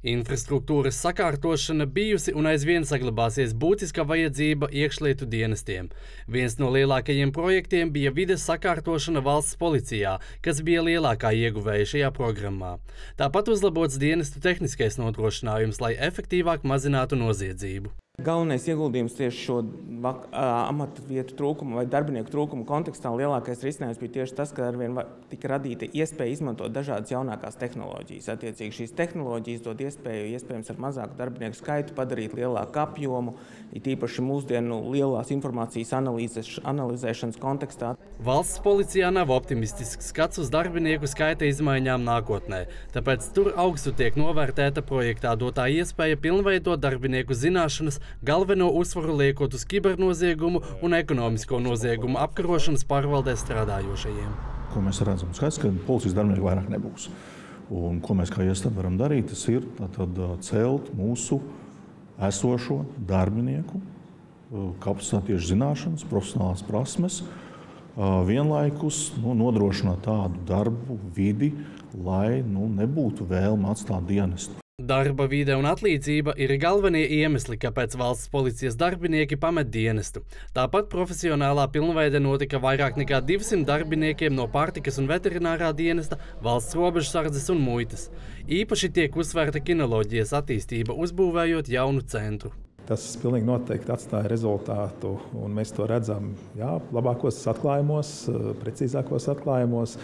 Infrastruktūras sakārtošana bijusi un aizvien saglabāsies būtiska vajadzība iekšlietu dienestiem. Viens no lielākajiem projektiem bija vides sakārtošana valsts policijā, kas bija lielākā ieguvēja šajā programmā. Tāpat uzlabots dienestu tehniskais nodrošinājums, lai efektīvāk mazinātu noziedzību. Galvenais ieguldījums tieši šo amata vietu trūkumu vai darbinieku trūkumu kontekstā lielākais risinājums bija tieši tas, ka arvien tika radīta iespēja izmantot dažādas jaunākās tehnoloģijas. Attiecīgi šīs tehnoloģijas dod iespēju, iespējams ar mazāku darbinieku skaitu padarīt lielāku apjomu, it īpaši mūsdienu lielās informācijas analizēšanas kontekstā. Valsts policijā nav optimistisks skats uz darbinieku skaita izmaiņām nākotnē, tāpēc tur augstu tiek novērtēta projektā dotā iespēja pilnveidot darbinieku zināšanas, galveno uzsvaru liekot uz kibernoziegumu un ekonomisko noziegumu apkarošanas pārvaldē strādājošajiem. Ko mēs redzam? Skaidrs, ka policijas darbinieku vairāk nebūs. Un ko mēs kā iestāde varam darīt, tas ir celt mūsu esošo darbinieku kapacitāti, tieši zināšanas, profesionālās prasmes, vienlaikus nodrošināt tādu darbu vidi, lai nebūtu vēlme atstāt dienestu. Darba vide un atlīdzība ir galvenie iemesli, kāpēc valsts policijas darbinieki pamet dienestu. Tāpat profesionālā pilnveide notika vairāk nekā 200 darbiniekiem no pārtikas un veterinārā dienesta, valsts robežsardzes un muitas. Īpaši tiek uzsvērta kinoloģijas attīstība, uzbūvējot jaunu centru. Tas pilnīgi noteikti atstāja rezultātu, un mēs to redzam labākos atklājumos, precīzākos atklājumos.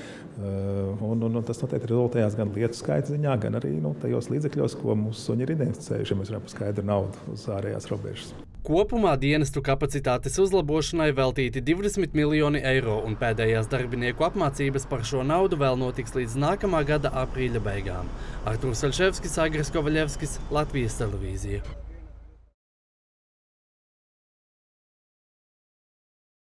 Un tas noteikti rezultējās gan lietu skaita ziņā, gan arī tajos līdzekļos, ko mūsu suņi ir identificējuši, ja mēs varam par skaidru naudu uz ārējās robežas. Kopumā dienestu kapacitātes uzlabošanai veltīti 20 miljoni eiro, un pēdējās darbinieku apmācības par šo naudu vēl notiks līdz nākamā gada aprīļa beigām. Artūrs Elševskis, Agris Kovaļevskis, Latvijas televīzija.